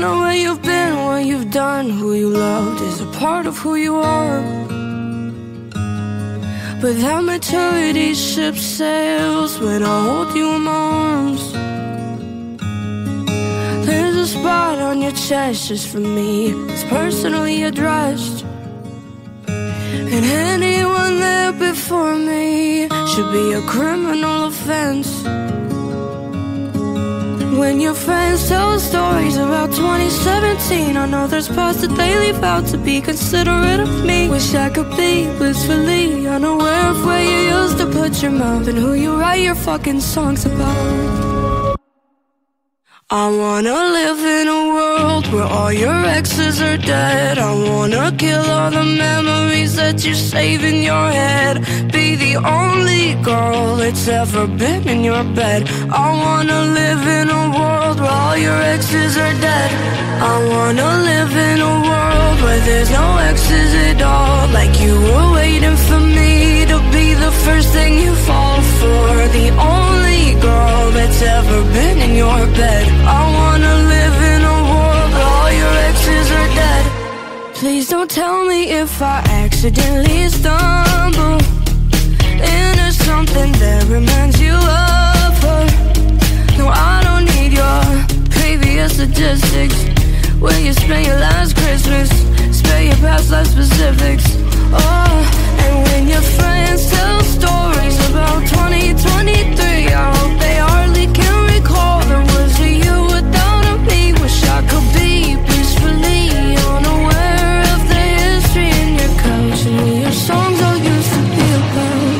know where you've been, what you've done, who you loved is a part of who you are. But that maturity ship sails when I hold you in my arms. There's a spot on your chest just for me, it's personally addressed. And anyone there before me should be a criminal offense. When your friends tell stories about 2017, I know there's parts that they leave out to be considerate of me. Wish I could be blissfully unaware of where you used to put your mouth and who you write your fucking songs about. I wanna live in a world where all your exes are dead. I wanna kill all the memories that you save in your head. Be the only girl that's ever been in your bed. I wanna live in a world where all your exes are dead. I wanna live in a world where there's no exes at all. Like you were waiting for me to be the first thing you fall for. The only girl that's ever been in your bed. I wanna live in a world where all your exes are dead. Please don't tell me if I accidentally stumble into something that reminds you of her. No, I don't need your previous statistics, where you spent your last Christmas, spare your past life specifics. Oh, and when your friends tell stories about 2023, I hope they hardly can recall the words of you without a me. Wish I could be peacefully unaware of the history in your couch and who your songs all used to be about.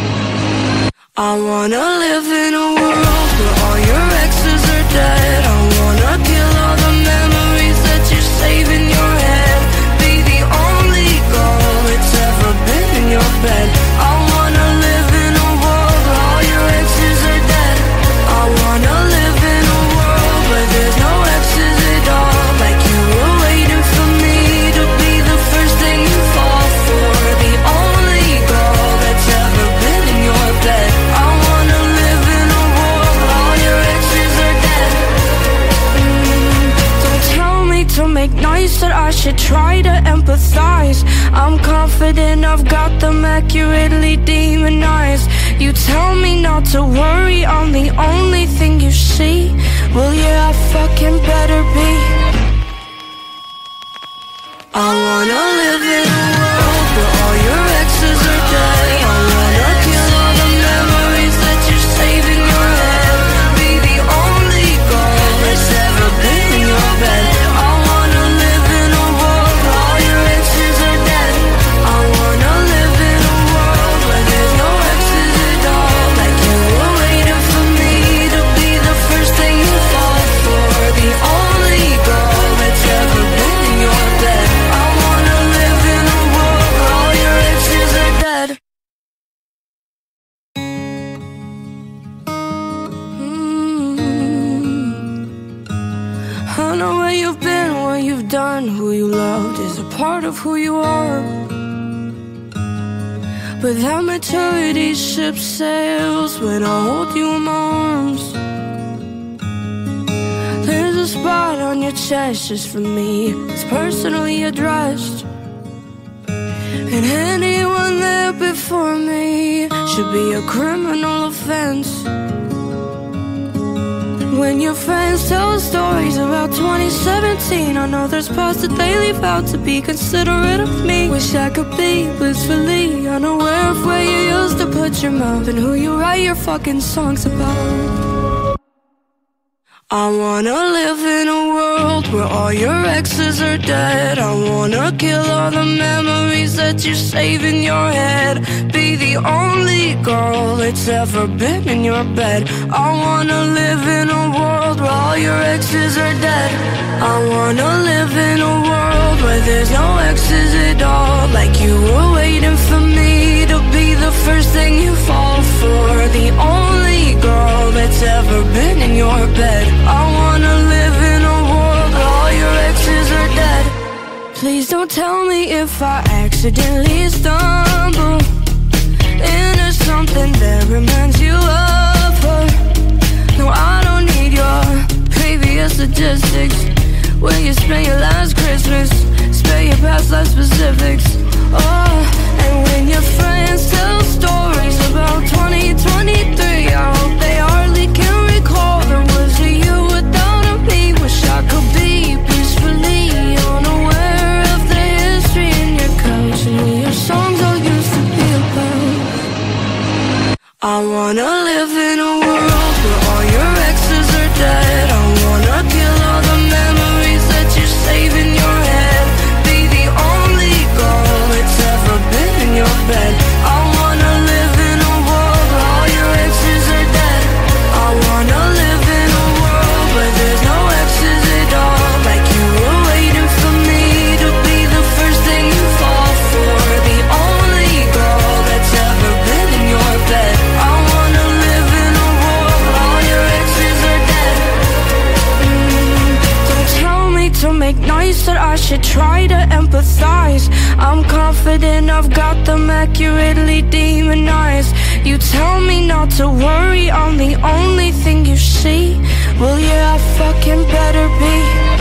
I wanna live in a world where all your exes are dead. I wanna kill all the memories that you save in your head. Be the only girl that's ever been in your bed. I wanna live in a world where all your exes are dead. I wanna live in a world where there's no exes at all. Like you were waiting for me to be the first thing you fall for. The only girl that's ever been in your bed. I wanna live in a world where all your exes are dead. Don't tell me to make noise, that I should try to empathize. I'm confident I've got them accurately demonized. You tell me not to worry, I'm the only thing you see. Well, yeah, I fucking better be. I wanna live in a world where all your exes are dead. I wanna kill all the memories that you save in your head. Be the only girl that's ever been in your bed. I wanna live in a world where all your exes are dead. I wanna live in a world where there's no exes at all. Like you were waiting for me to be the first thing you fall for. The only girl that's ever been in your bed. I wanna live in a world where all your exes are dead. I know where you've been, what you've done, who you loved is a part of who you are. But that maturity ship sails when I hold you in my arms. There's a spot on your chest just for me, it's personally addressed. And anyone there before me should be a criminal offense. When your friends tell stories about 2017, I know there's parts that they leave out to be considerate of me. Wish I could be blissfully unaware of where you used to put your mouth and who you write your fucking songs about. I wanna live in a world where all your exes are dead. I wanna kill all the memories that you save in your head. Be the only girl that's ever been in your bed. I wanna live in a world where all your exes are dead. I wanna live in a world where there's no exes at all. Like you were waiting for me to be the first thing you fall for. The only girl that's ever been in your bed. I wanna live in a world where all your exes are dead. Please don't tell me if I accidentally stumble into something that reminds you of her. No, I don't need your previous statistics, where you spent your last Christmas. Spare your past life specifics. Oh, and when your friends tell stories about 2023, I hope they hardly can recall there was a you without a me. Wish I could be peacefully unaware of the history in your couch and who your songs all used to be about. I wanna live in a world where all your exes are dead. I wanna kill all the memories that you save in your head. Be the only girl that's ever been in your bed. I wanna live in a world where all your exes are dead. I wanna live in a world where there's no exes at all. Like you were waiting for me to be the first thing you fall for. The only girl that's ever been in your bed. I wanna live in a world where all your exes are dead. Don't tell me to make noise, that I should try to empathize. I'm confident I've got them accurately demonized. You tell me not to worry, I'm the only thing you see. Well, yeah, I fucking better be.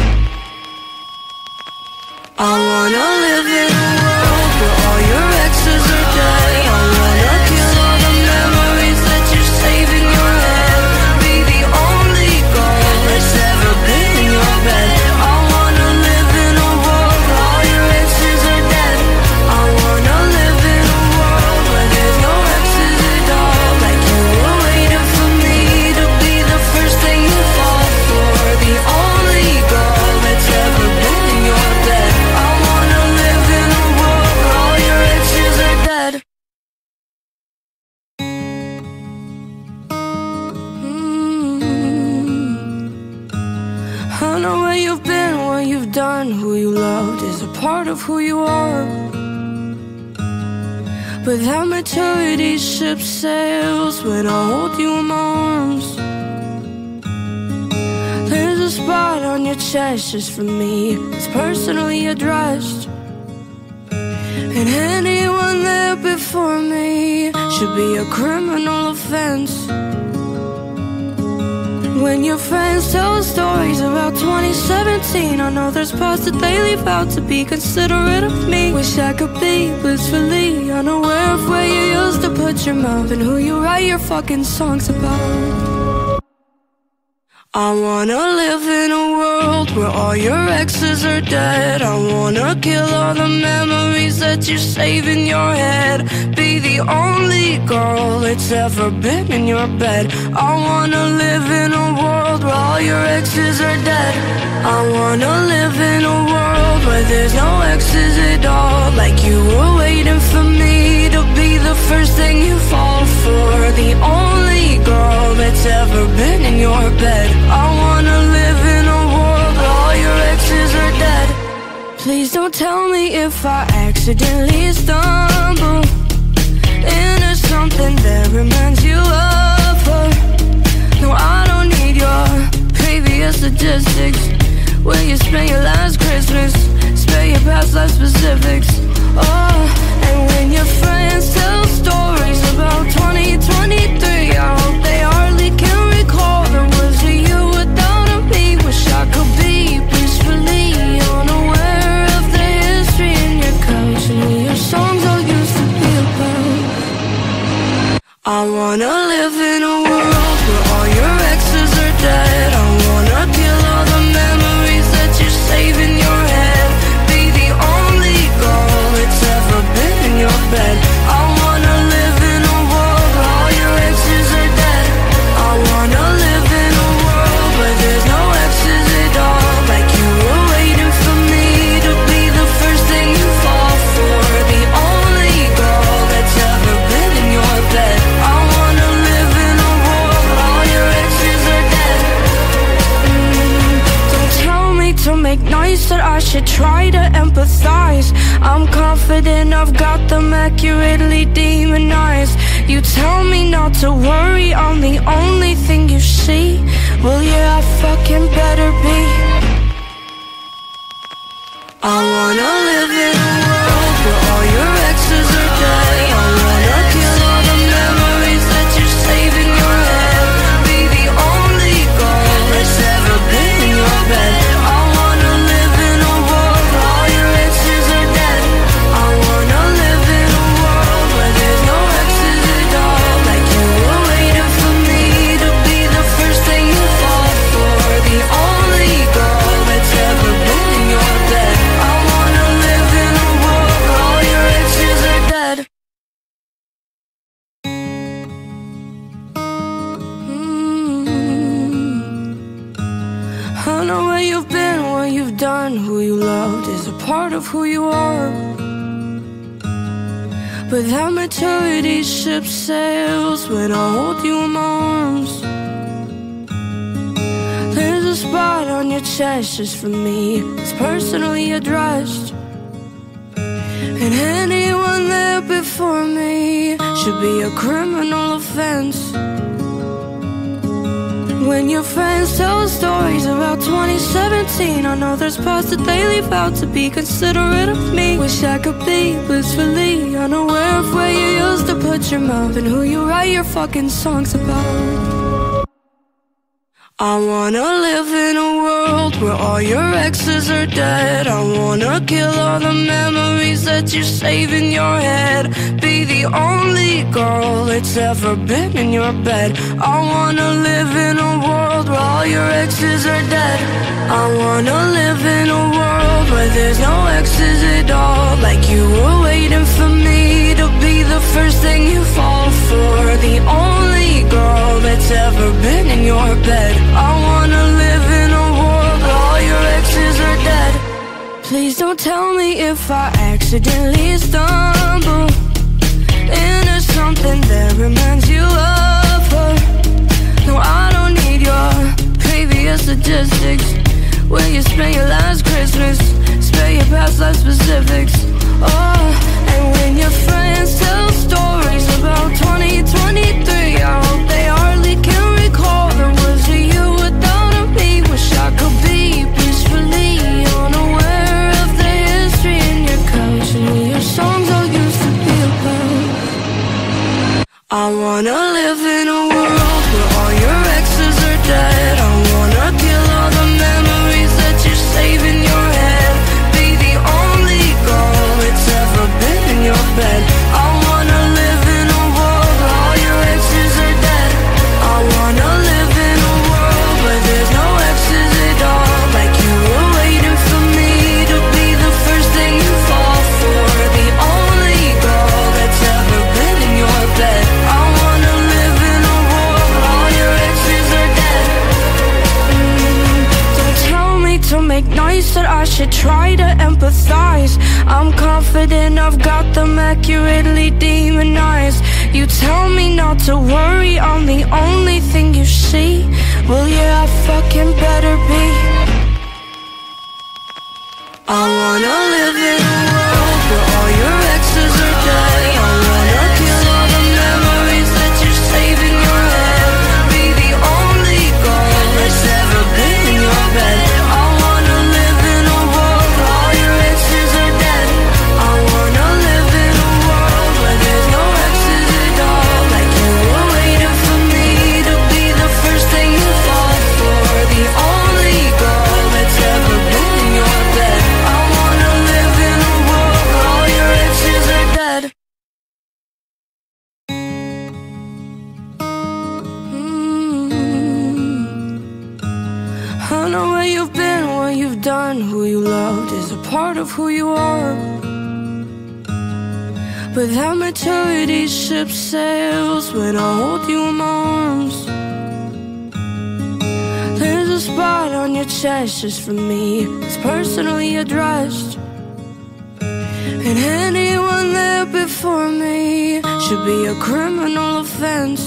I wanna live in a world where all your exes are dead. I wanna kill all the memories that you save in your head. Be the only girl that's ever been in your bed. I wanna live in a world where all your exes are dead. I wanna live in a world where there's no exes at all. Like you were waiting for me to be the first thing you fall for. The only girl that's ever been in your bed. I wanna live in a world where all your exes are dead. I know where you've been, what you've done, who you loved is a part of who you are. But that maturity ship sails when I hold you in my arms. There's a spot on your chest just for me, it's personally addressed. And anyone there before me should be a criminal offense. When your friends tell stories about 2017, I know there's parts that they leave out to be considerate of me. Wish I could be blissfully unaware of where you used to put your mouth and who you write your fucking songs about. I wanna live in a world where all your exes are dead. I wanna kill all the memories that you save in your head. Be the only girl that's ever been in your bed. I wanna live in a world where all your exes are dead. I wanna live in a world where there's no exes at all. Like you were waiting for me to be the first thing you fall for. The only girl that's ever been in your bed. I wanna live in a world where all your exes are dead. Please don't tell me if I accidentally stumble into something that reminds you of her. No, I don't need your previous statistics, where you spent your last Christmas. Spare your past life specifics. Oh, and when your friends tell stories about 2023, I hope they hardly can recall there was a you without a me. Wish I could be peacefully unaware of the history in your couch and who your songs all used to be about. I wanna live in a world where all your exes are dead. I wanna kill all the memories that you save in your head. Be the only girl that's ever been in your bed. I wanna live in a world where all your exes are dead. I wanna live in a world where there's no exes at all. Like you were waiting for me to be the first thing you fall for. The only girl that's ever been in your bed. I wanna live in a world where all your exes are dead. Don't tell me to make noise, that I should try to empathize. I'm confident I've got them accurately demonized. You tell me not to worry, I'm the only thing you see. Well, yeah, I fucking better be. I wanna live in a world where all your exes are dead. I wanna kill all the memories that you save in your head. Be the only girl that's ever been in your bed. I wanna know where you've been, what you've done. Who you loved is a part of who you are. But that maturity ship sails when I hold you in my arms. There's a spot on your chest just for me, it's personally addressed. And anyone there before me should be a criminal offense. When your friends tell stories about 2017, I know there's parts that they leave out to be considerate of me. Wish I could be blissfully unaware of where you used to put your mouth and who you write your fucking songs about. I wanna live in a world where all your exes are dead. I wanna kill all the memories that you save in your head. Be the only girl that's ever been in your bed. I wanna live in a world where all your exes are dead. I wanna live in a world where there's no exes at all. Like you were waiting for me to be the first thing you fall for. The only girl that's ever been in your bed. I wanna live in a world where all your exes are dead. Please don't tell me if I accidentally stumble into something that reminds you of her. No, I don't need your previous statistics. Where you spent your last Christmas, spare your past life specifics. Oh, and when your friends tell stories about 2023, I hope they hardly can recall there was a you without a me. Wish I could be peacefully unaware of the history in your couch and who your songs all used to be about. I wanna live in a world where all your exes are dead. I wanna kill all the memories that you save in your head. Be the only girl that's ever been in your bed. I wanna live in a world where all your exes are dead. I wanna live in a world where there's no exes at all. Like you were waiting for me to be the first thing you fall for. The only girl that's ever been in your bed. I wanna live in a world where all your exes are dead. Don't tell me to make noise, that I should try to empathize. I'm confident I've got them accurately demonized. You tell me not to worry, I'm the only thing you see. Well, yeah, I fucking better be. I wanna live in a world where all your exes are dead. I wanna kill all the memories that you save in your head. Be the only girl that's ever been in your bed. I wanna live in a world where all your exes are dead. I wanna live in a world where there's no exes at all. Like you were waiting for me to be the first thing you fall for. The only girl that's ever been in your bed. I wanna live in a world where all your exes are dead. I know where you've been, what you've done. Who you loved is a part of who you are. But that maturity ship sails when I hold you in my arms. There's a spot on your chest just for me, it's personally addressed. And anyone there before me should be a criminal offense.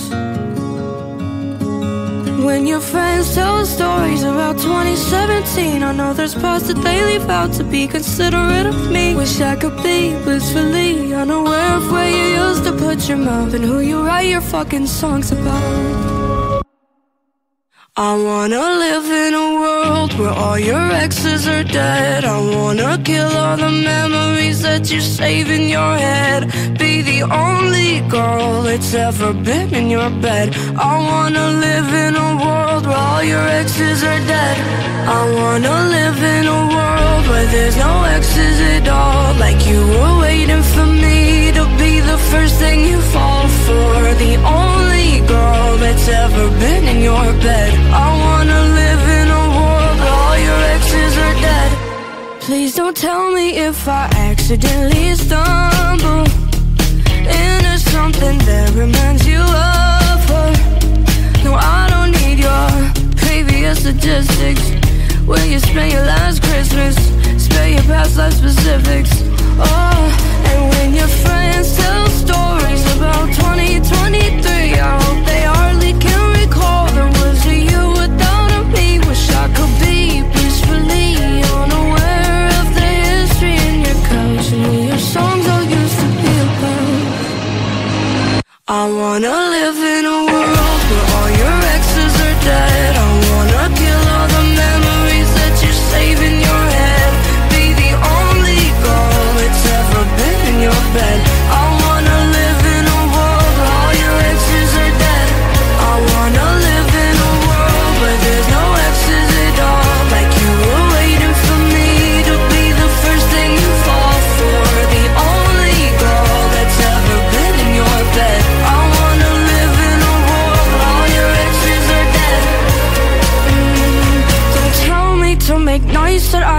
When your friends tell stories about 2017, I know there's parts that they leave out to be considerate of me. Wish I could be blissfully unaware of where you used to put your mouth and who you write your fucking songs about. I wanna live in a world where all your exes are dead. I wanna kill all the memories that you save in your head. Be the only girl that's ever been in your bed. I wanna live in a world where all your exes are dead. I wanna live in a world where there's no exes at all. Like you were waiting for me to be the first thing you fall for. The only girl that's ever been in your bed. I wanna live in a world where all your exes are dead. Please don't tell me if I accidentally stumble into something that reminds you of her. No, I don't need your previous statistics. Where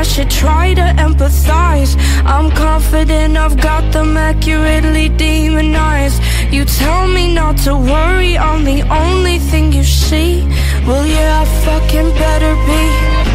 I should try to empathize. I'm confident I've got them accurately demonized. You tell me not to worry, I'm the only thing you see. Well, yeah, I fucking better be.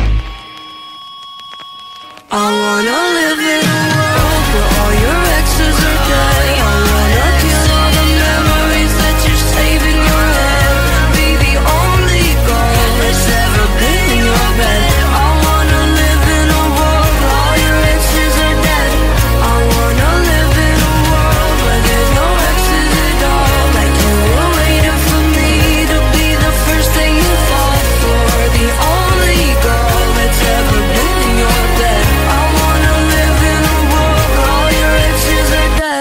I wanna live in a world where all your exes are dead. I wanna kill all the memories that you save in your head. Be the only girl that's ever been in your bed. I wanna live in a world where all your exes are dead. I wanna live in a world where there's no exes at all. Like you were waiting for me to be the first thing you fall for. The only girl that's ever been in your bed. I wanna live in a world where all your exes are dead.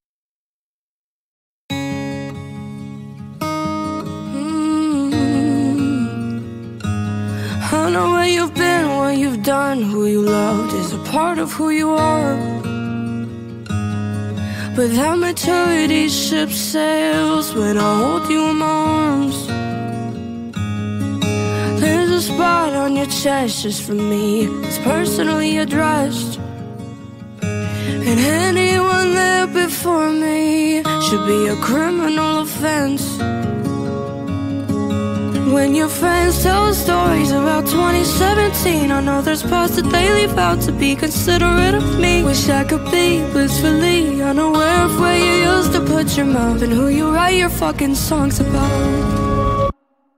I know where you've been, what you've done, who you loved is a part of who you are. But that maturity ship sails when I hold you in my arms. There's a spot on your chest just for me, it's personally addressed. And anyone there before me should be a criminal offense. When your friends tell stories about 2017, I know there's parts that they leave out to be considerate of me. Wish I could be blissfully unaware of where you used to put your mouth and who you write your fucking songs about.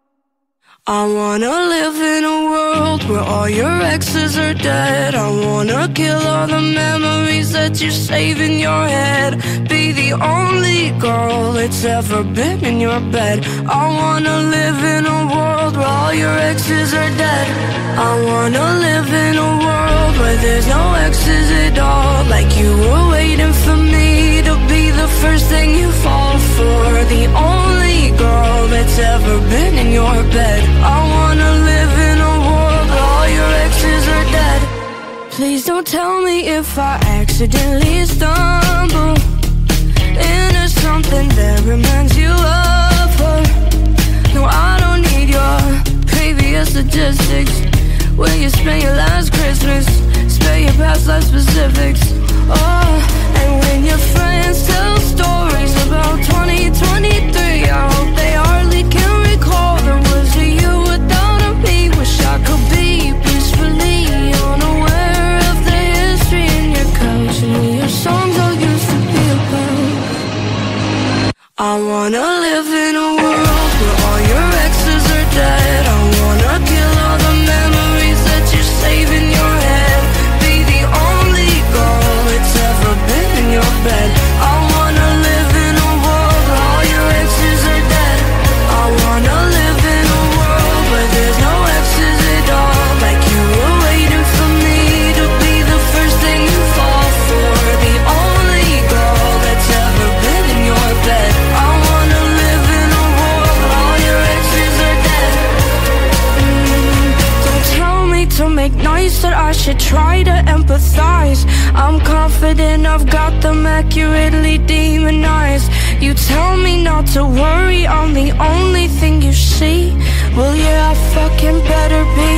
I wanna live in a world where all your exes are dead. I wanna kill all the memories that you save in your head. Be the only girl that's ever been in your bed. I wanna live in a world where all your exes are dead. I wanna live in a world where there's no exes at all. Like you were waiting for me to be the first thing you fall for. The only girl that's ever been in your bed. I wanna live in a world where all your exes are dead. Please don't tell me if I accidentally stumble into something that reminds you of her. No, I don't need your previous statistics. Where you spent your last Christmas, spare your past life specifics. Oh, and when your friends tell stories about 2023, I hope they hardly can recall there was a you without a me. Wish I could be peacefully unaware of the history in your couch and who your songs all used to be about. I wanna live in a world where all your exes are dead. I wanna kill all the memories that you save in your head. Be the only girl that's ever been in your bed. I wanna live in a world where all your exes are dead. I wanna live in a world where there's no exes at all. Like you were waiting for me to be the first thing you fall for. The only girl that's ever been in your bed. I wanna live in a world where all your exes are dead. Don't tell me to make noise that I should try to empathize. I'm confident I've got them accurately demonized. You tell me not to worry, I'm the only thing you see. Well, yeah, I fucking better be.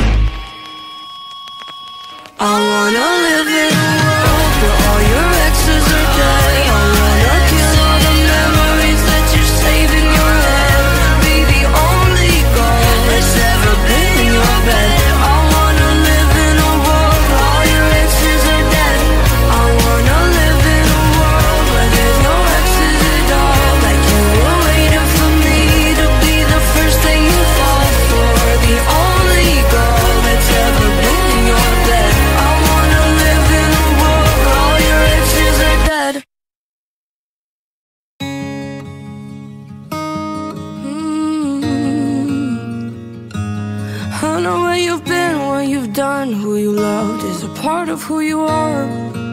I wanna live in a world where all your exes are dead. I wanna kill all the memories that you save in your head. Be the only girl that's ever been in your bed. I wanna live in a world where all your exes are dead. I wanna live in a world where there's no exes at all. Like you were waiting for me to be the first thing you fall for. The only girl that's ever been in your bed. I wanna live in a world where all your exes are dead. I know where you've been, what you've done, who you loved is a part of who you are.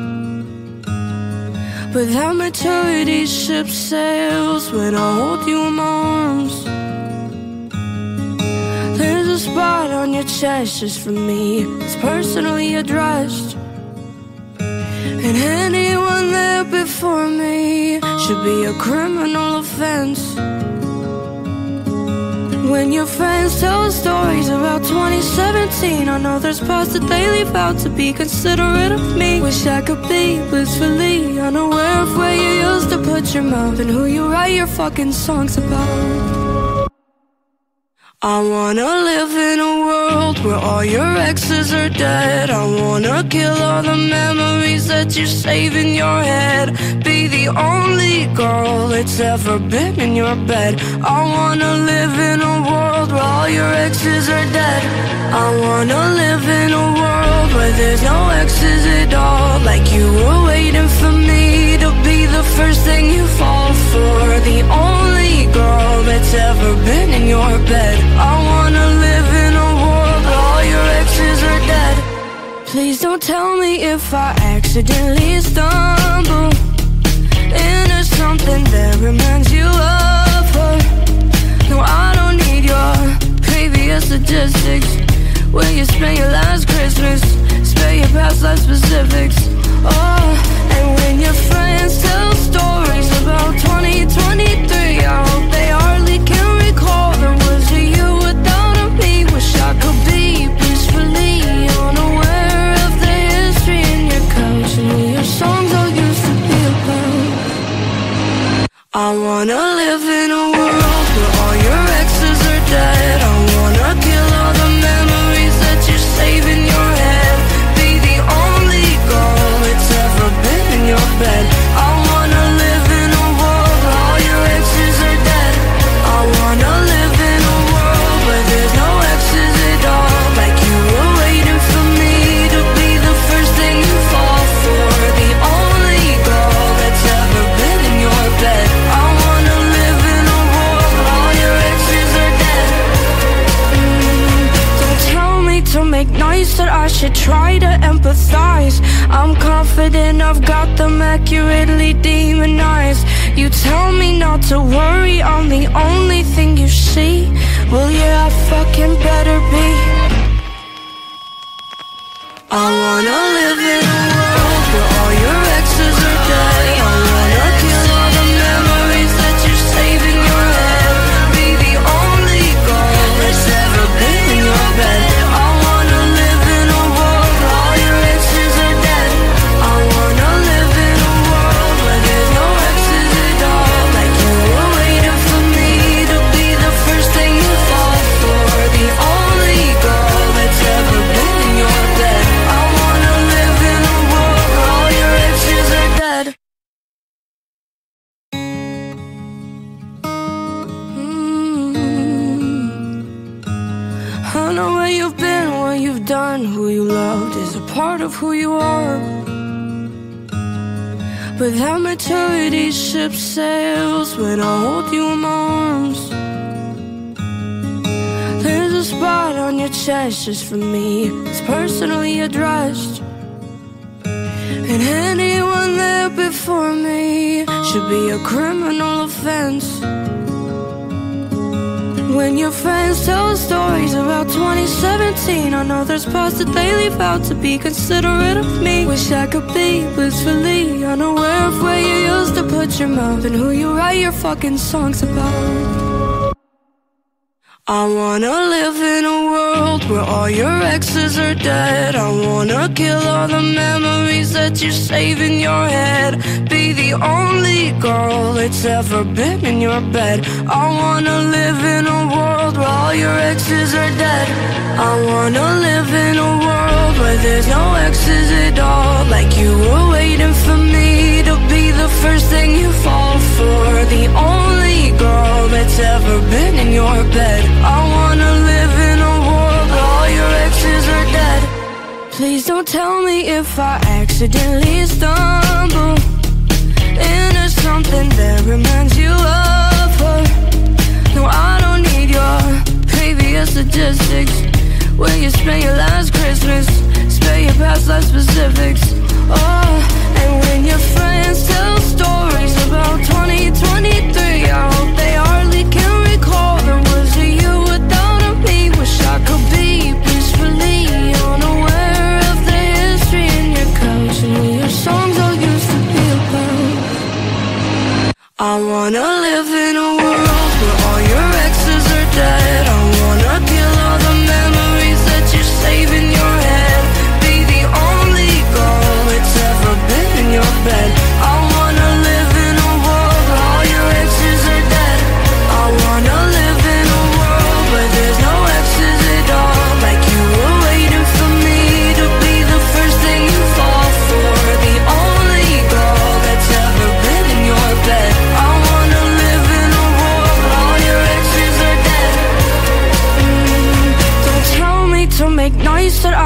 But that maturity ship sails when I hold you in my arms. There's a spot on your chest just for me, it's personally addressed. And anyone there before me should be a criminal offense. When your friends tell stories about 2017, I know there's parts that they leave out to be considerate of me. Wish I could be blissfully unaware of where you used to put your mouth and who you write your fucking songs about. I wanna live in a world where all your exes are dead. I wanna kill all the memories that you save in your head. Be the only girl that's ever been in your bed. I wanna live in a world where all your exes are dead. I wanna live in a world where there's no exes at all. Like you were waiting for me to be the first thing you fall for. The only girl that's ever been in your bed. I wanna live in a world where all your exes are dead. Please don't tell me if I accidentally stumble into something that reminds you of her. No, I don't need your previous statistics. Where you spent your last Christmas, spare your past life specifics. Oh, and when your friends tell stories about 2023, I hope they hardly can recall the words of you without a me. Wish I could be peacefully unaware of the history in your couch and who your songs all used to be about. I wanna live in a world where all your exes are dead. I wanna kill all the memories that you save in your head. Be the only girl that's ever been in your bed. I wanna live in a world where all your exes are dead. I wanna live in a world where there's no exes at all. Like you were waiting for me to be the first thing you fall for. The only girl that's ever been in your bed. I wanna live in a world where all your exes are dead. Don't tell me to make nice that I should try to empathize. I'm confident I've got them accurately demonized. You tell me not to worry, I'm the only thing you see. Well, yeah, I fucking better be. I wanna live in a world where all your exes are dead. I wanna kill all the memories that you save in your head. Be the only girl that's ever been in your bed. I wanna live in a world where all your exes are dead. I wanna live in a world where there's no exes at all. Like you were waiting for me to be the first thing you fall for. The only girl that's ever been in your bed. I wanna live in a world where all your exes are dead. I know where you've been, what you've done, who you loved is a part of who you are. But that maturity ship sails when I hold you in my arms. There's a spot on your chest just for me, it's personally addressed. And anyone there before me should be a criminal offense. When your friends tell stories about 2017, I know there's parts that they leave out to be considerate of me. Wish I could be blissfully unaware of where you used to put your mouth and who you write your fucking songs about. I wanna live in a world where all your exes are dead. I wanna kill all the memories that you save in your head. Be the only girl that's ever been in your bed. I wanna live in a world where all your exes are dead. I wanna live in a world where there's no exes at all. Like you were waiting for me to be the first thing you fall for. The only girl that's ever been in your bed. I wanna live in a world where all your exes are dead. Please don't tell me if I accidentally stumble into something that reminds you of her. No, I don't need your previous statistics. Where you spent your last Christmas, spare your past life specifics. Oh, and when your friends tell stories about 2023, I hope they hardly can recall the words of you without a me. Wish I could be peacefully unaware of the history in your couch and who your songs all used to be about. I wanna live in a world where all your exes are dead.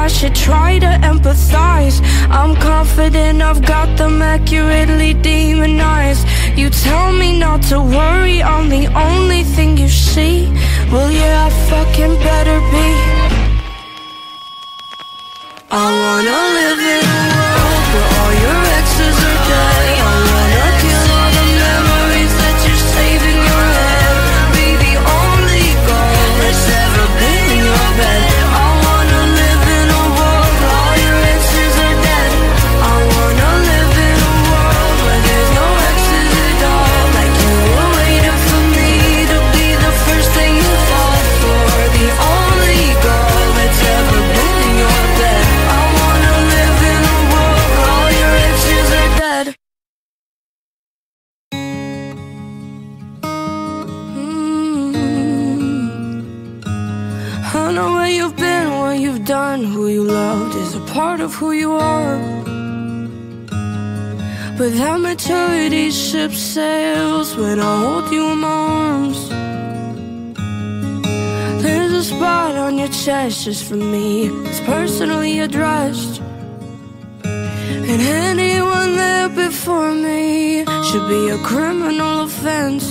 I should try to empathize. I'm confident I've got them accurately demonized. You tell me not to worry, I'm the only thing you see. Well, yeah, I fucking better be. I wanna live in a world where all your exes are dead. I wanna kill all the memories that you're saving in your head. Be the only girl that's ever been in your bed. I wanna live in a world where all your exes are dead. I wanna live in a world where there's no exes at all. Like you were waiting for me to be the first thing you fall for. The only girl that's ever been in your bed. I know where you've been, what you've done. Who you loved is a part of who you are. But that maturity ship sails when I hold you in my arms. There's a spot on your chest just for me. It's personally addressed. And anyone there before me should be a criminal offense.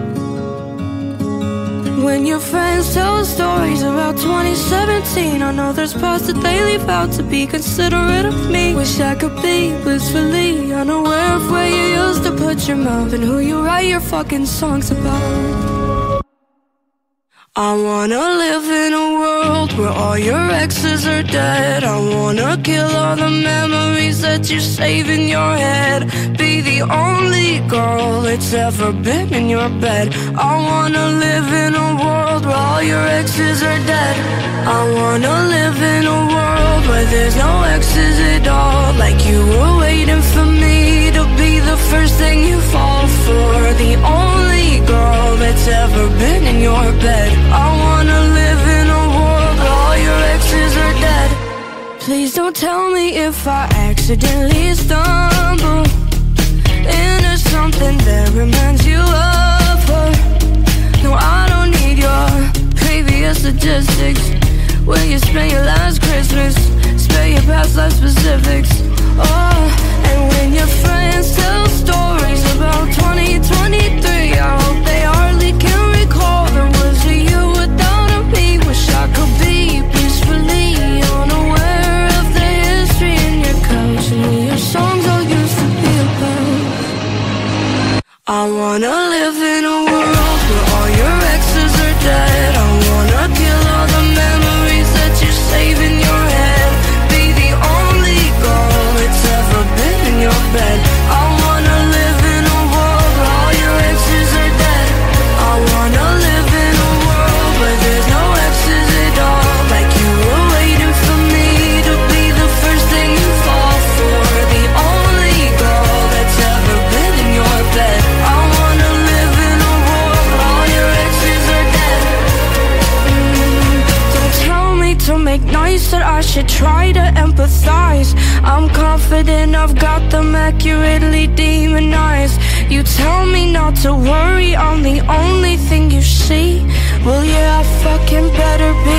When your friends tell stories about 2017, I know there's parts that they leave out to be considerate of me. Wish I could be blissfully unaware of where you used to put your mouth and who you write your fucking songs about. I wanna live in a world where all your exes are dead. I wanna kill all the memories that you save in your head. Be the only girl that's ever been in your bed. I wanna live in a world where all your exes are dead. I wanna live in a world where there's no exes at all. Like you were waiting for me to be the first thing you fall for. The only girl that's ever been in your bed. I wanna live in a world where all your exes are dead. Please don't tell me if I accidentally stumble into something that reminds you of her. No, I don't need your previous statistics. Where you spent your last Christmas, spare your past life specifics. Oh, and when your friends tell stories about 2023, I hope they hardly can recall there was a you without a me. Wish I could be peacefully unaware of the history in your couch and who your songs all used to be about. I wanna live in a world where all your exes are dead. I wanna kill all the memories that you save in your head. Be the only girl that's ever been in your bed. I wanna live in a world where all your exes are dead. I wanna live in a world where there's no exes at all. Like you were waiting for me to be the first thing you fall for. The only girl that's ever been in your bed. I wanna live in a world where all your exes are dead. Don't tell me to make noise that I should try to empathize. I'm confident I've got them accurately demonized. You tell me not to worry, I'm the only thing you see. Well, yeah, I fucking better be.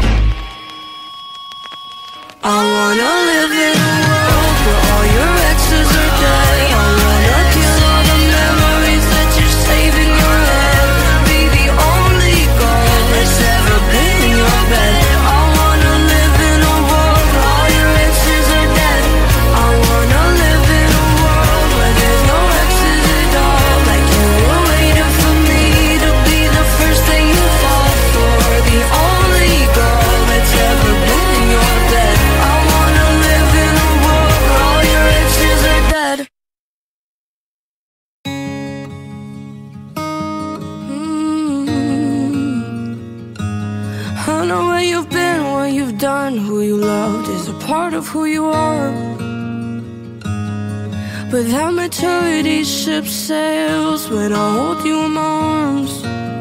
I wanna live in a world where all your exes are dead. I wanna kill all the memories that you save in your head. Be the only girl that's ever been in your bed. I wanna live in a world where all your exes are dead. I wanna live in a world where there's no exes at all. Like you were waiting for me to be the first thing you fall for. The only girl that's ever been in your bed. I wanna live in a world where all your exes are dead. I know where you've been, what you've done. Who you loved is a part of who you are. But that maturity ship sails when I hold you in my arms.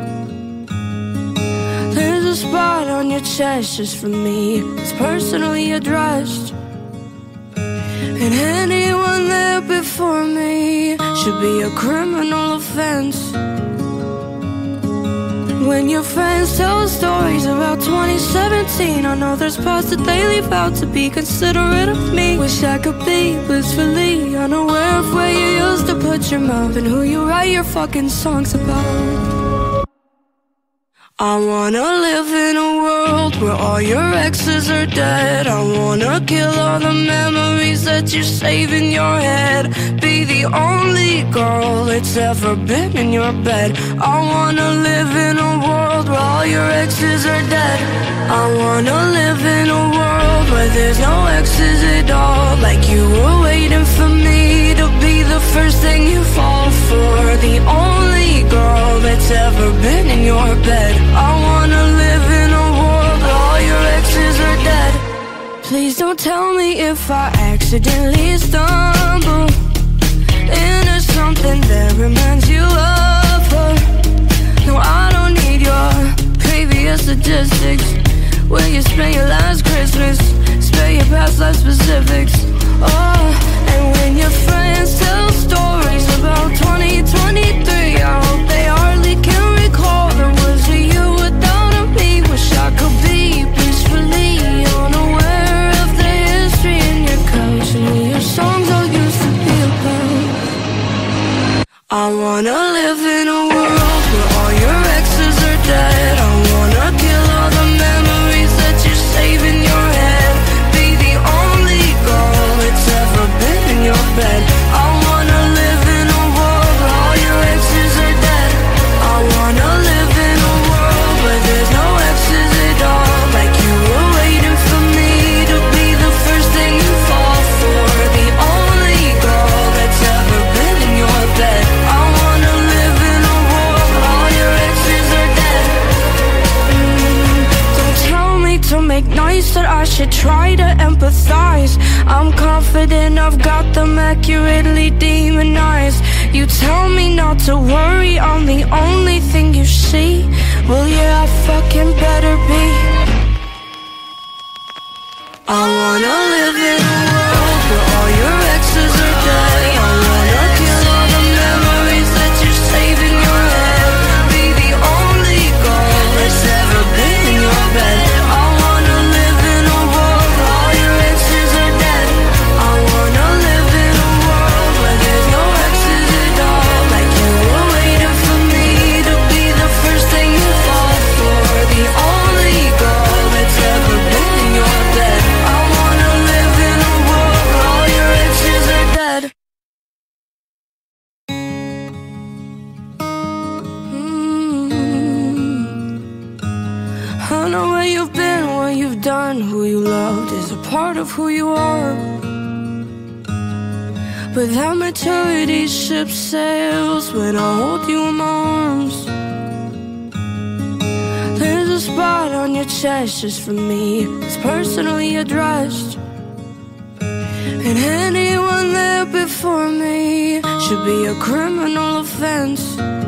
There's a spot on your chest just for me. It's personally addressed. And anyone there before me should be a criminal offense. When your friends tell stories about 2017, I know there's parts that they leave out to be considerate of me. Wish I could be blissfully unaware of where you used to put your mouth and who you write your fucking songs about. I wanna live in a world where all your exes are dead. I wanna kill all the memories that you save in your head. Be the only girl that's ever been in your bed. I wanna live in a world where all your exes are dead. I wanna live in a world where there's no exes at all. Like you were waiting for me to be the first thing you fall for. The only girl that's ever been in your bed. I wanna live in a world where all your exes are dead. Please don't tell me if I accidentally stumble into something that reminds you of her. No, I don't need your previous statistics. Where you spent your last Christmas, spare your past life specifics. Oh, and when your friends tell stories about 2023, I hope they hardly can recall there was a you without a me. Wish I could be peacefully unaware of the history in your couch and who your songs all used to be about. I wanna live in a world where all your exes are dead. I wanna kill all the memories that you save in your head. Be the only girl that's ever been in your bed. I wanna live in a world where all your exes are dead. I wanna live in a world where there's no exes at all. Like you were waiting for me to be the first thing you fall for. The only girl that's ever been in your bed. I wanna live in a world where all your exes are dead. Don't tell me to make noise, that I should try to empathize. I'm confident I've got them accurately demonized. You tell me not to worry, I'm the only thing you see. Well, yeah, I fucking better be. I wanna live in a world where all your exes are dead. I wanna kill all the memories that you save in your head. Be the only girl that's ever been in your bed. I wanna live in a world where all your exes are dead. I wanna live in a world where there's no exes at all. Like you were waiting for me to be the first thing you fall for. The only girl that's ever been in your bed. I wanna live in a world where all your exes are dead. I know where you've been, what you've done, who you loved is a part of who you are. But that maturity ship sails when I hold you in my arms. There's a spot on your chest just for me, it's personally addressed. And anyone there before me should be a criminal offense.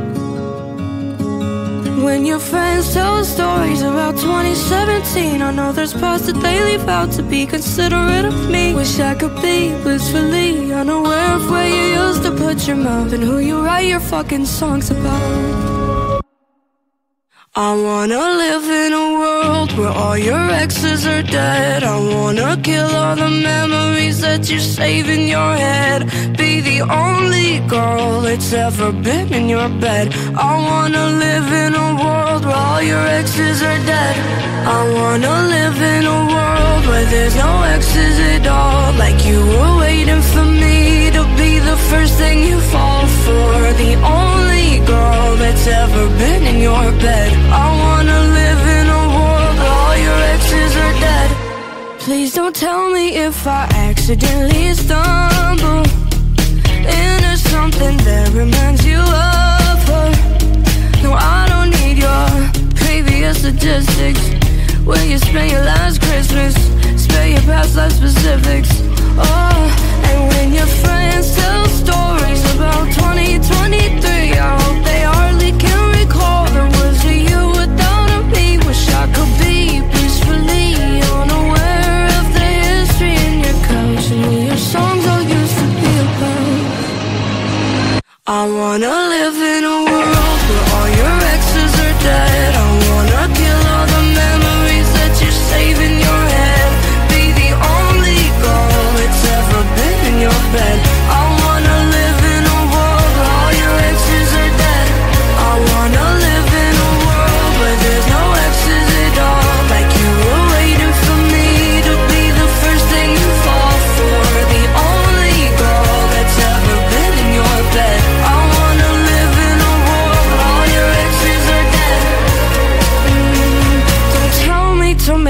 When your friends tell stories about 2017, I know there's parts that they leave out to be considerate of me. Wish I could be blissfully unaware of where you used to put your mouth and who you write your fucking songs about. I wanna live in a world where all your exes are dead. I wanna kill all the memories that you save in your head. Be the only girl that's ever been in your bed. I wanna live in a world where all your exes are dead. I wanna live in a world where there's no exes at all. Like you were waiting for me to be the first thing you fall for. The only girl that's ever been in your bed. I wanna live in a world where all your exes are dead. Please don't tell me if I accidentally stumble into something that reminds you of her. No, I don't need your previous statistics. Where you spent your last Christmas, spare your past life specifics. Oh, and when your friends tell stories about 2023, I hope they hardly can recall there was a you without a me. Wish I could be peacefully unaware of the history in your couch and who your songs all used to be about. I wanna live in a world where all your exes are dead.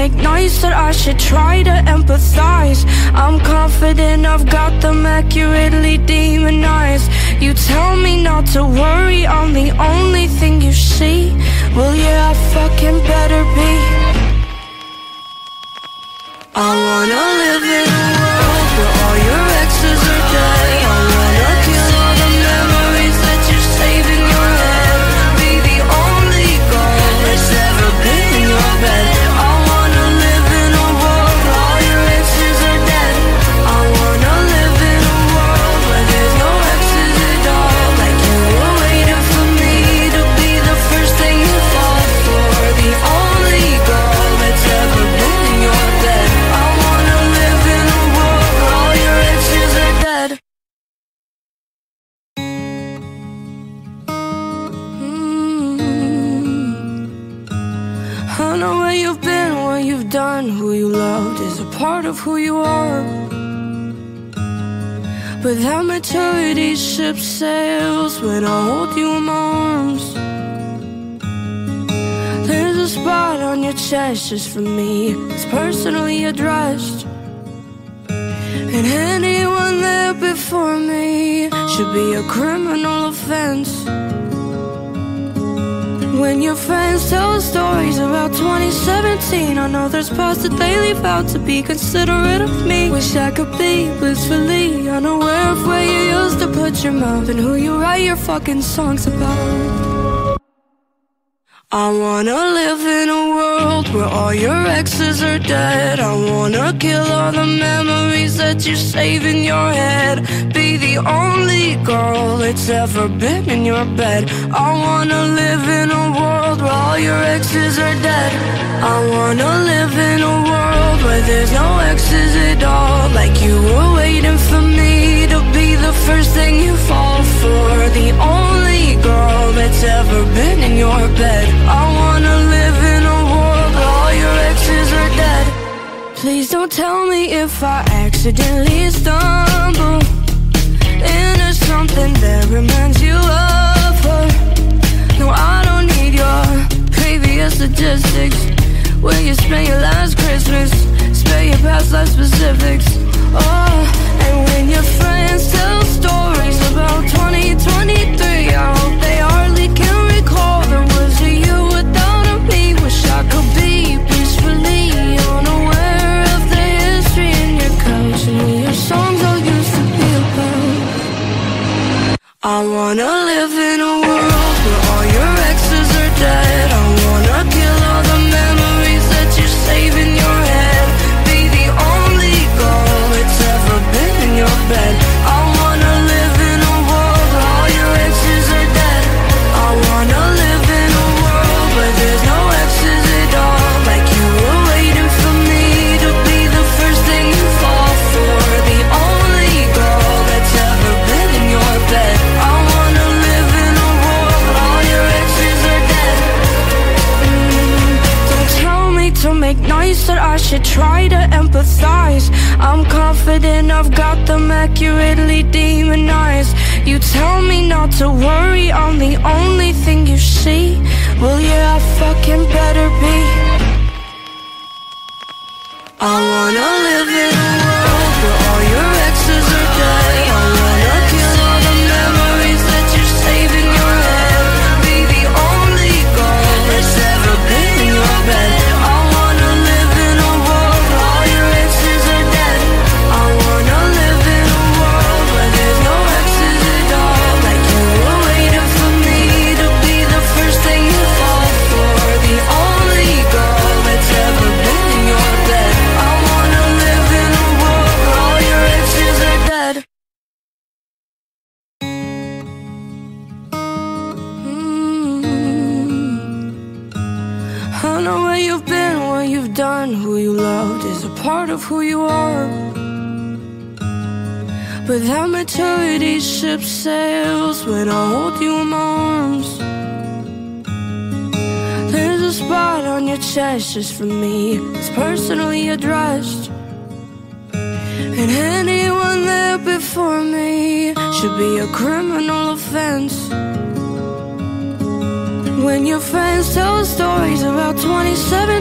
make noise that I should try to empathize. I'm confident I've got them accurately demonized. You tell me not to worry, I'm the only thing you see. Well, yeah, I fucking better be. I wanna live in a world where all your exes are dead. I wanna kill all the memories that you save in your head. Be the only girl that's ever been in your bed. I wanna live in a world where all your exes are dead. I wanna live in a world where there's no exes at all. Like you were waiting for me to be the first thing you fall for. The only girl that's ever been in your bed. I wanna live in a world where all your exes are dead. I know where you've been, what you've done, who you loved is a part of who you are. But that maturity ship sails when I hold you in my arms. There's a spot on your chest just for me, it's personally addressed. And anyone there before me should be a criminal offense. When your friends tell stories about 2017, I know there's parts that they leave out to be considerate of me. Wish I could be blissfully unaware of where you used to put your mouth and who you write your fucking songs about. I wanna live in a world where all your exes are dead. I wanna kill all the memories that you save in your head. Be the only girl that's ever been in your bed. I wanna live in a world where all your exes are dead. I wanna live in a world where there's no exes at all. Like you were waiting for me to be the first thing you fall for. The only girl that's ever been in your bed. I wanna live in a world where all your exes are dead. Please don't tell me if I accidentally stumble into something that reminds you of her. No, I don't need your previous statistics. Where you spent your last Christmas, spare your past life specifics. Oh, and when your friends tell stories about 2023, I hope they hardly can recall there was a you without a me. Wish I could be peacefully unaware of the history in your couch and who your songs all used to be about. I wanna live in a world where all your exes are dead. I wanna kill all the memories that you save in your head. Be the only girl that's ever been in your bed. I wanna live in a world where all your exes are dead. I wanna live in a world where there's no exes at all. Like you were waiting for me to be the first thing you fall for. The only girl that's ever been in your bed. I wanna live in a world where all your exes are dead. Don't tell me to make noise that I should try to empathize. I'm confident I've got them accurately demonized. You tell me not to worry, I'm the only thing you see. Well, yeah, I fucking better be. I wanna live in a world where all your exes are dead. I wanna kill all the memories that you save in your head. Be the only girl that's ever been in your bed. I wanna live in a world where all your exes are dead. I wanna live in a world where there's no exes at all. Like you were waiting for me to be the first thing you fall for. The only girl that's ever been in your bed. I wanna live in a world where all your exes are dead. I know where you've been, what you've done, who you loved is a part of who you are. But that maturity ship sails when I hold you in my arms. There's a spot on your chest just for me, it's personally addressed. And anyone there before me should be a criminal offense. When your friends tell stories about 2017,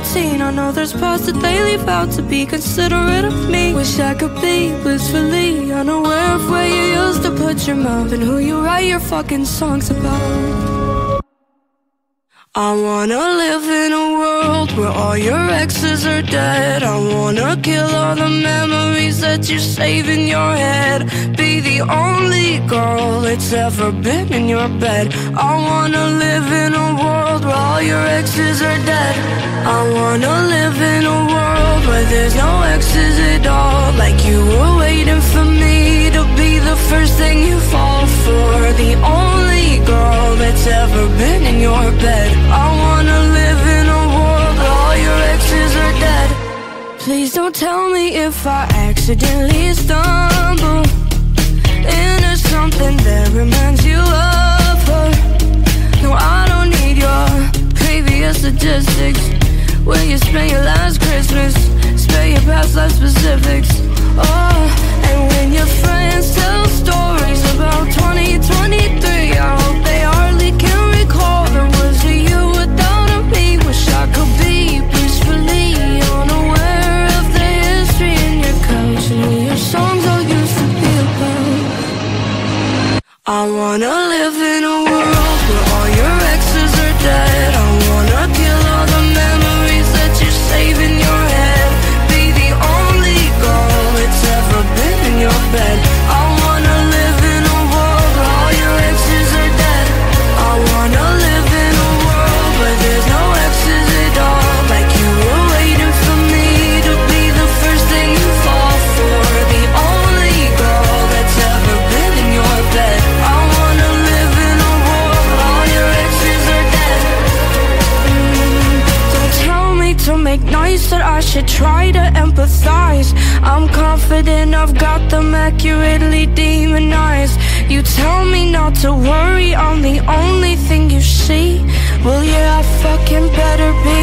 17. I know there's parts that they leave out to be considerate of me. Wish I could be blissfully unaware of where you used to put your mouth and who you write your fucking songs about. I wanna live in a world where all your exes are dead. I wanna kill all the memories that you save in your head. Be the only girl that's ever been in your bed. I wanna live in a world where all your exes are dead. I wanna live in a world where there's no exes at all. Like you were waiting for me to be the first thing you fall for. The only girl that's ever been in your bed. I wanna live in a world where all your exes are dead. Please don't tell me if I accidentally stumble into something that reminds you of her. No, I don't need your previous statistics. Where you spent your last Christmas, spare your past life specifics. Oh, and when your friends tell stories about 2023, I hope they hardly can recall there was a you without a me. Wish I could be peacefully unaware of the history in your couch and who your songs all used to be about. I wanna live in a world where all your exes are dead. I wanna kill all the memories that you save in your head. Be the only girl that's ever been in your bed. I wanna live in a world where all your exes are dead. I wanna live in a world where there's no exes at all. Like you were waiting for me to be the first thing you fall for. The only girl that's ever been in your bed. I wanna live in a world where all your exes are dead. Don't tell me to make noise that I should try to empathize. I'm confident I've got them accurately demonized. You tell me not to worry, I'm the only thing you see. Well, yeah, I fucking better be.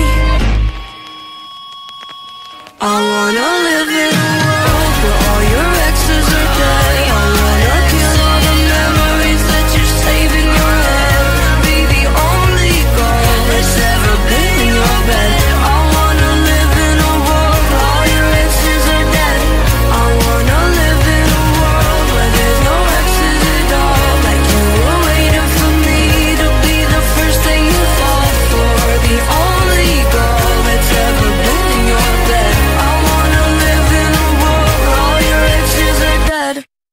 I wanna live in a world where all your exes are dead. I wanna kill all the memories that you save in your head. Be the only girl that's ever been in your bed. I wanna live in a world where all your exes are dead. I wanna live in a world where there's no exes at all. Like you were waiting for me to be the first thing you fall for. The only girl that's ever been in your bed. I wanna live in a world where all your exes are dead.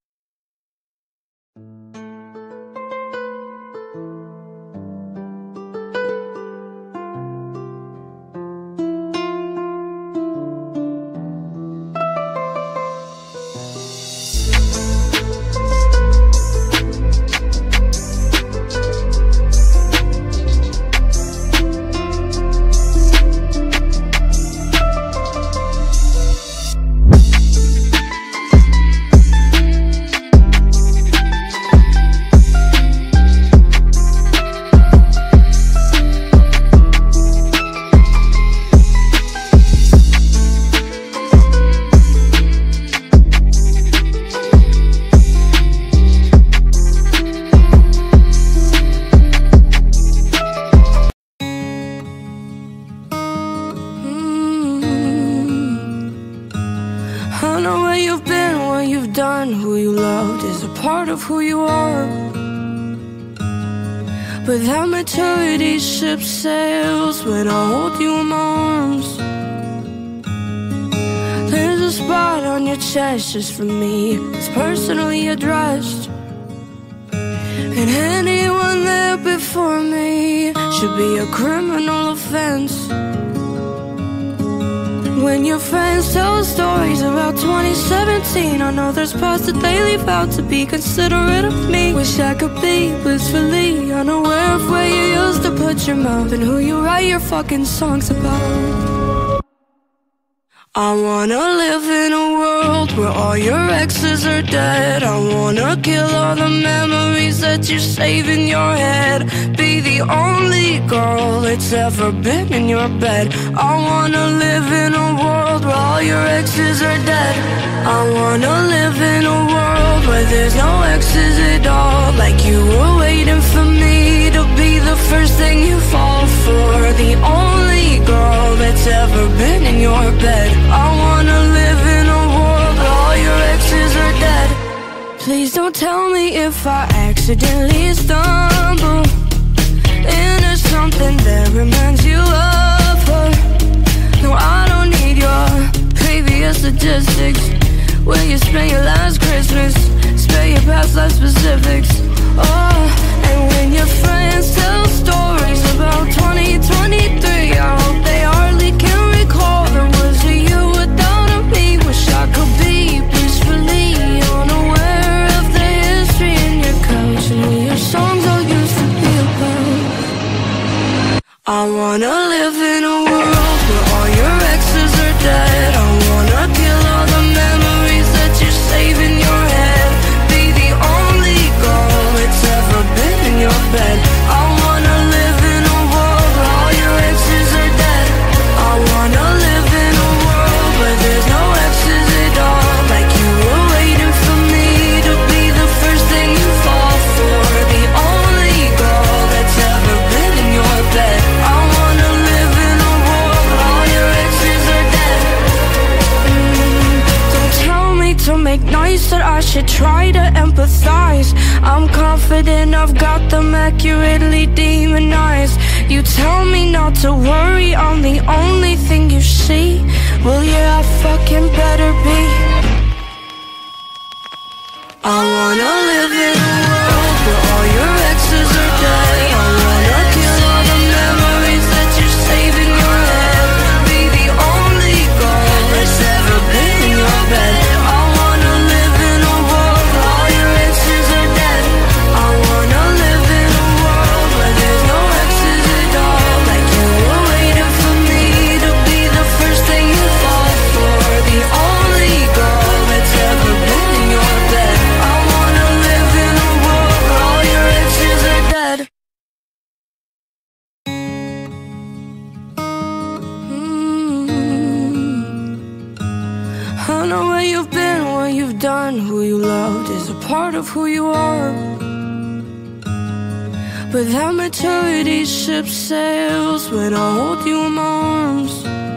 I know where you've been, what you've done, who you loved is a part of who you are. But that maturity ship sails when I hold you in my arms. There's a spot on your chest just for me, it's personally addressed. And anyone there before me should be a criminal offense. When your friends tell stories about 2017, I know there's parts that they leave out to be considerate of me. Wish I could be blissfully unaware of where you used to put your mouth and who you write your fucking songs about. I wanna live in a world where all your exes are dead. I wanna kill all the memories that you save in your head. Be the only girl that's ever been in your bed. I wanna live in a world where all your exes are dead. I wanna live in a world where there's no exes at all. Like you were waiting for me to be the first thing you fall for. The only girl that's ever don't tell me if I accidentally stumble into something that reminds you of her. No, I don't need your previous statistics. Where you spent your last Christmas, spare your past life specifics. Oh, and when your friends tell stories about 2023, I hope they hardly can recall the words of you without a me. Wish I could be peacefully unaware of the history in your couch and who your songs all used to be about. I wanna live in a world where all your exes are dead. I wanna kill all the memories that you save in your head. Be the only girl that's ever been in your bed. I wanna live in a world where all your exes are dead. I wanna live in a world where there's no exes at all. Like you were waiting for me to be the first thing you fall for. The only girl that's ever been in your bed. I wanna live in a world where all your exes are dead. Don't tell me to make noise, that I should try to empathize. I'm confident I've got them accurately demonized. You tell me not to worry, I'm the only thing you see. Well, yeah, I fucking better be. I wanna live in a world where all your exes are dead. I wanna kill all the memories that you save in your head. Be the only girl that's ever been in your bed. I wanna live in a world where all your exes are dead. I wanna live in a world where there's no exes at all. Like you were waiting for me to be the first thing you fall for. The only girl that's ever been in your bed. I wanna live in a world where all your exes are dead. I know where you've been, what you've done, who you loved is a part of who you are. But that maturity ship sails when I hold you in my arms.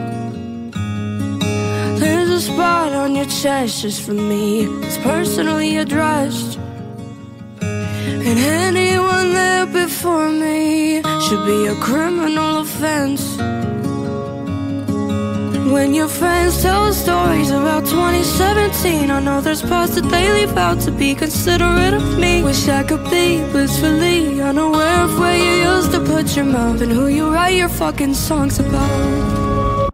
There's a spot on your chest just for me, it's personally addressed. And anyone there before me should be a criminal offense. When your friends tell stories about 2017, I know there's parts that they leave out to be considerate of me. Wish I could be blissfully unaware of where you used to put your mouth and who you write your fucking songs about.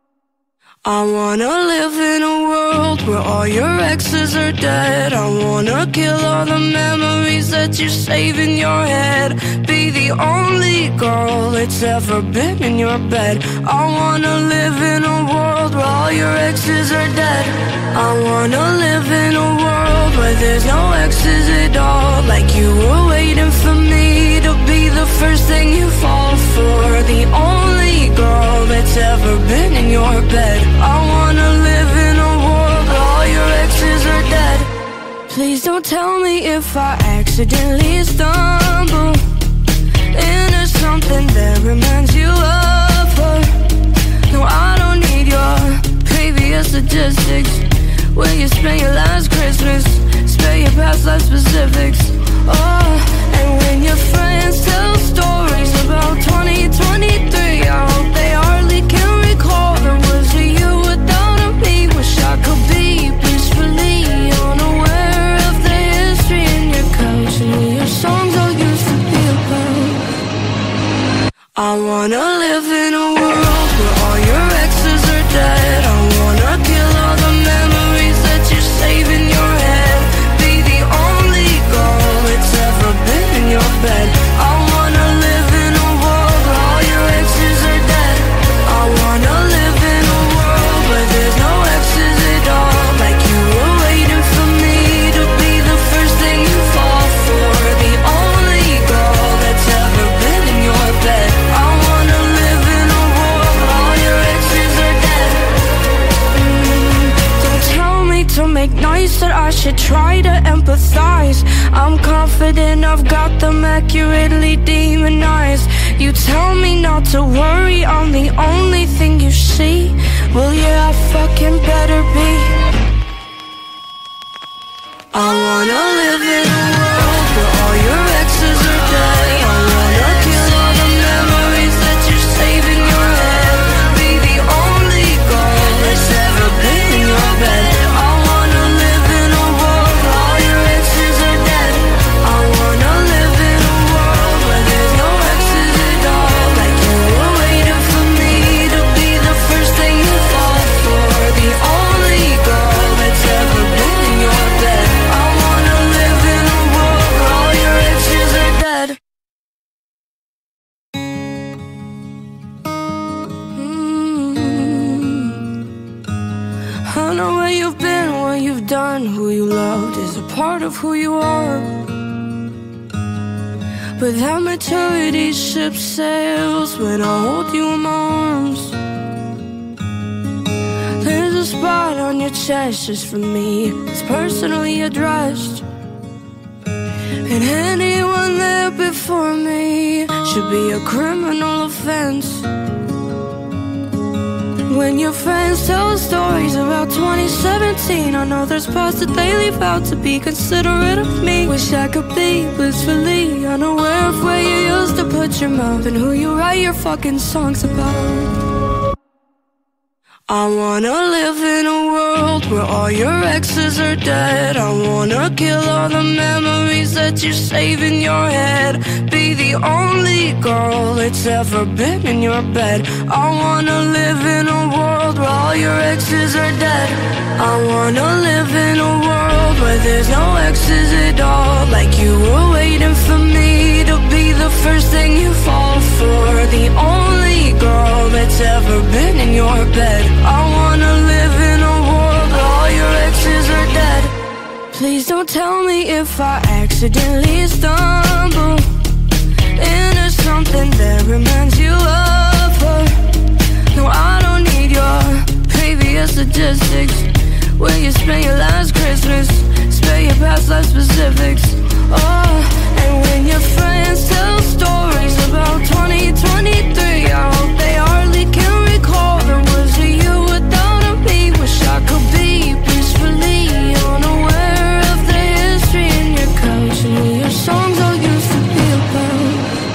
I wanna live in a world where all your exes are dead. I wanna kill all the memories that you save in your head. Be the only girl that's ever been in your bed. I wanna live in a world where all your exes are dead. I wanna live in a world where there's no exes at all. Like you were waiting for me to be the first thing you fall for. The only girl that's ever been in your bed. I wanna live in a world where all your exes are dead. Please don't tell me if I accidentally stumble into something that reminds you of her. No, I don't need your previous statistics. Where you spent your last Christmas, spare your past life specifics. Oh, and when your friends tell stories about 2023, I hope they hardly can recall the words of you without a me. Wish I could be peacefully unaware of the history in your couch and who your songs all used to be about. I wanna live in a world where all your exes are dead. I wanna kill all the memories that you save in your head. Be the only girl that's ever been in your bed. I wanna live in a world where all your exes are dead. I wanna live in a world where there's no exes at all. Like you were waiting for me to be the first thing you fall for. The only girl that's ever been in your bed. I wanna live in a world where all your exes are dead. Don't tell me to make noise, that I should try to empathize. I'm confident I've got them accurately demonized. You tell me not to worry, I'm the only thing you see. Well, yeah, I fucking better be. I wanna live in a world where all your exes are dead. I wanna kill all the memories that you save in your head. Be the only girl that's ever been in your bed. I wanna live in a world where all your exes are dead. I wanna live in a world where there's no exes at all. Like you were waiting for me to be the first thing you fall for. The only girl that's ever been in your bed. I wanna live in a world where all your exes are dead. I know where you've been, what you've done, who you loved is a part of who you are. But that maturity ship sails when I hold you in my arms. There's a spot on your chest just for me, it's personally addressed. And anyone there before me should be a criminal offense. When your friends tell stories about 2017, I know there's parts that they leave out to be considerate of me. Wish I could be blissfully unaware of where you used to put your mouth and who you write your fucking songs about. I wanna live in a world where all your exes are dead. I wanna kill all the memories that you save in your head. Be the only girl that's ever been in your bed. I wanna live in a world where all your exes are dead. I wanna live in a world where there's no exes at all. Like you were waiting for me to be the first thing you fall for. The only girl that's ever been in your bed. I wanna live in a world where all your exes are dead. Please don't tell me if I accidentally stumble into something that reminds you of her. No, I don't need your previous statistics. Where you spent your last Christmas, spare your past life specifics. Oh, and when your friends tell stories about 2023, I hope they hardly can recall there was a you without a me. Wish I could be peacefully unaware of the history in your couch and who your songs all used to be about.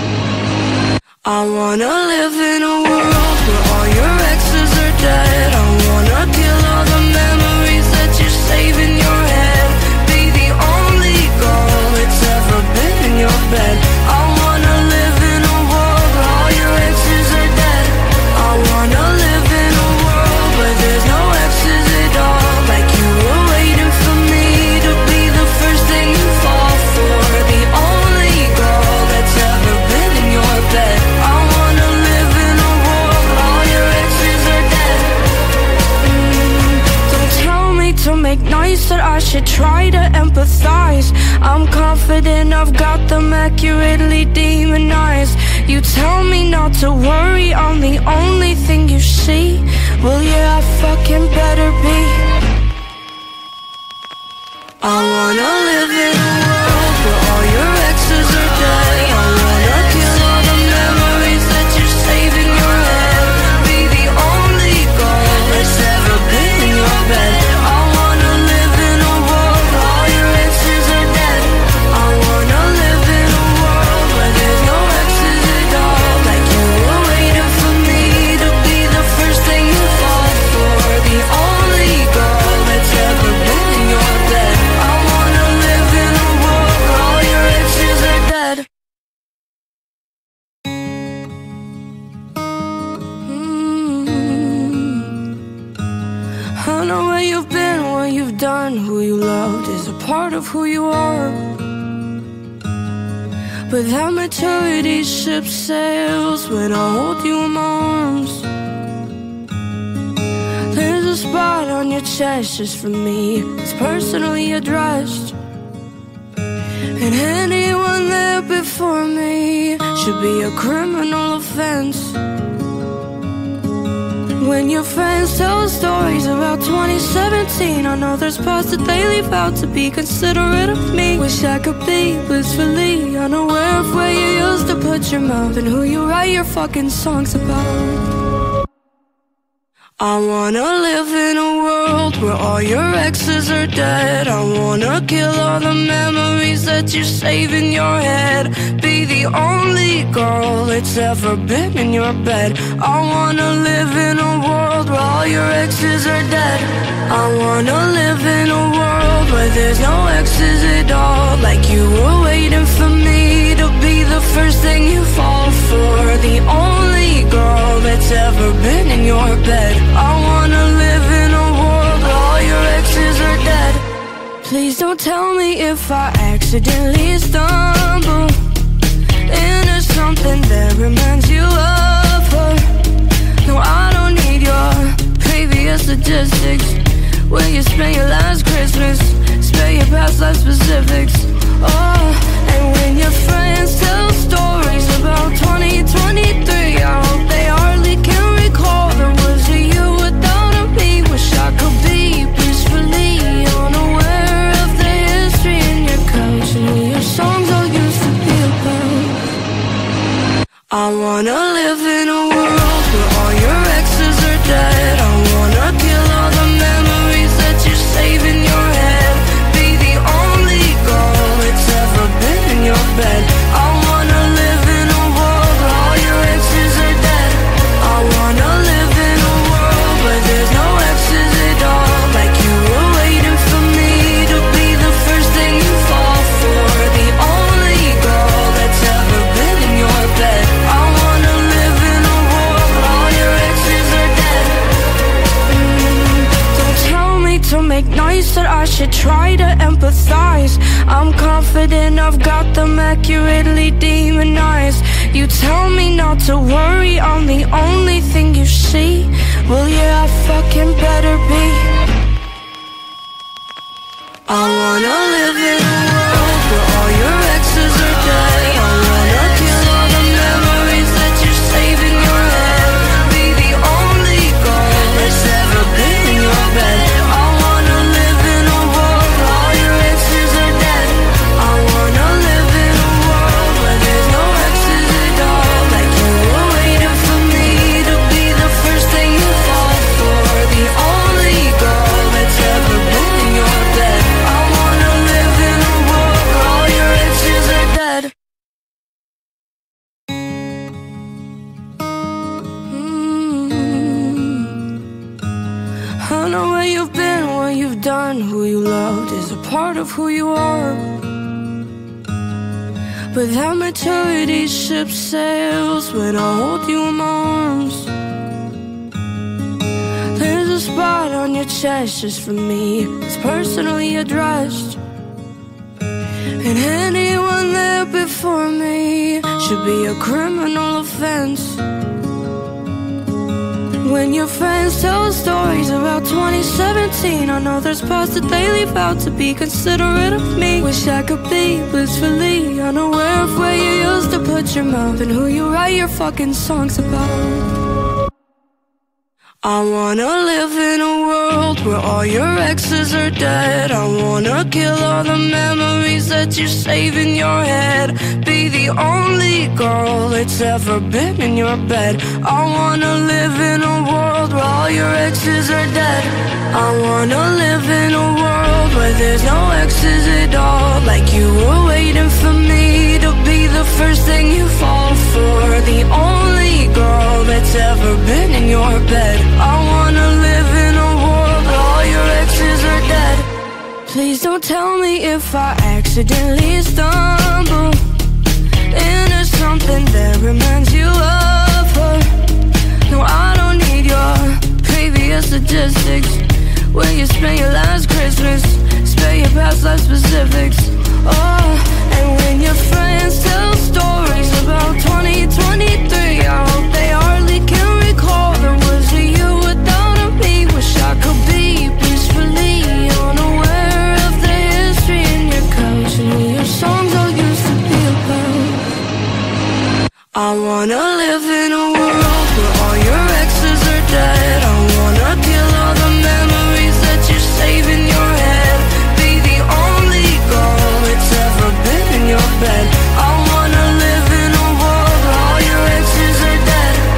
I wanna live in a world where all your exes are dead. I wanna kill all the memories that you save in your head. Be the only girl that's ever been in your bed. I wanna live in a world where all your exes are dead. I wanna live in a world where there's no exes at all. Like you were waiting for me to be the first thing you fall for. The only girl that's ever been in your bed. I wanna live in a world where all your exes are dead. Don't tell me to make noise, that I should try to empathize. I'm confident I've got them accurately demonized. You tell me not to worry, I'm the only thing you see. Well, yeah, I fucking better be. I wanna live in a world where all your exes are dead. I wanna kill all the memories that you save in your head. Be the only girl that's ever been in your bed. I wanna live in a world where all your exes are dead. I wanna live in a world where there's no exes at all. Like you were waiting for me to be the first thing you fall for. The only girl that's ever been in your bed. I wanna live in a world where all your exes are dead. I know where you've been, what you've done, who you loved is a part of who you are. But that maturity ship sails when I hold you in my arms. There's a spot on your chest just for me, it's personally addressed. And anyone there before me should be a criminal offense. When your friends tell stories about 2017, I know there's parts that they leave out to be considerate of me. Wish I could be blissfully unaware of where you used to put your mouth and who you write your fucking songs about. I wanna live in a world where all your exes are dead. I wanna kill all the memories that you save in your head. Be the only girl that's ever been in your bed. I wanna live in a world where all your exes are dead. I wanna live in a world where there's no exes at all. Like you were waiting for me to be the first thing you fall for. The only girl that's ever been in your bed. I wanna live in a world where all your exes are dead. Please don't tell me if I accidentally stumble into something that reminds you of her. No, I don't need your previous statistics. Where you spent your last Christmas, spare your past life specifics. Oh, and when your friends tell stories about 2023, I hope they hardly can recall there was a year without a me. Wish I could be peacefully unaware of the history in your couch and who your songs all used to be about. I wanna live in a world where all your exes are dead. I wanna kill all the memories that you save in your head. Be the only girl that's ever been in your bed. I wanna live in a world where all your exes are dead. I wanna live in a world where there's no exes at all. Like you were waiting for me to be the first thing you fall for. The only girl that's ever been in your bed. I wanna live in a world where all your exes are dead. Don't tell me to make noise that I should try to empathize. I'm confident I've got them accurately demonized. You tell me not to worry, I'm the only thing you see. Well, yeah, I fucking better be. I wanna live in a world where all your exes are dead. I wanna kill all the memories that you save in your head. Be the only girl that's ever been in your bed. I wanna live in a world where all your exes are dead. I wanna live in a world where there's no exes at all. Like you were waiting for me to be the first thing you fall for. The only girl that's ever been in your bed. I wanna live in a world where all your exes are dead. I know where you've been, what you've done, who you loved is a part of who you are. But that maturity ship sails when I hold you in my arms. There's a spot on your chest just for me, it's personally addressed. And anyone there before me should be a criminal offense. When your friends tell stories about 2017, I know there's parts that they leave out to be considerate of me. Wish I could be blissfully unaware of where you used to put your mouth and who you write your fucking songs about. I wanna live in a world where all your exes are dead. I wanna kill all the memories that you save in your head. Be the only girl that's ever been in your bed. I wanna live in a world where all your exes are dead. I wanna live in a world where there's no exes at all. Like you were waiting for me to be the first thing you fall for. The only girl that's ever been in your bed. I wanna live in a world where all your exes are dead. Please don't tell me if I accidentally stumble into something that reminds you of her. No, I don't need your previous statistics. Where you spent your last Christmas, spare your past life specifics. Oh, and when your friends tell stories about 2023, I hope they hardly can recall there was a year without a me. Wish I could be peacefully unaware of the history in your couch and who your songs all used to be about. I wanna live in a world where all your exes are dead. I wanna kill all the memories that you save in your head. Be the only girl that's ever been in your bed. I wanna live in a world where all your exes are dead.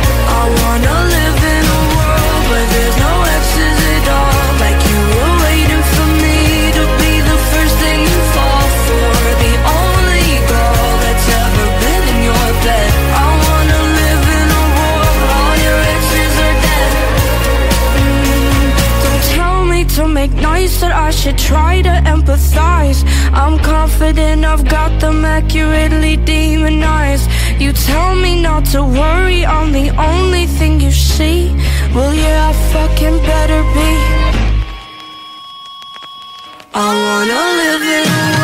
ways that I should try to empathize. I'm confident I've got them accurately demonized. You tell me not to worry, I'm the only thing you see. Well, yeah, I fucking better be. I wanna live it.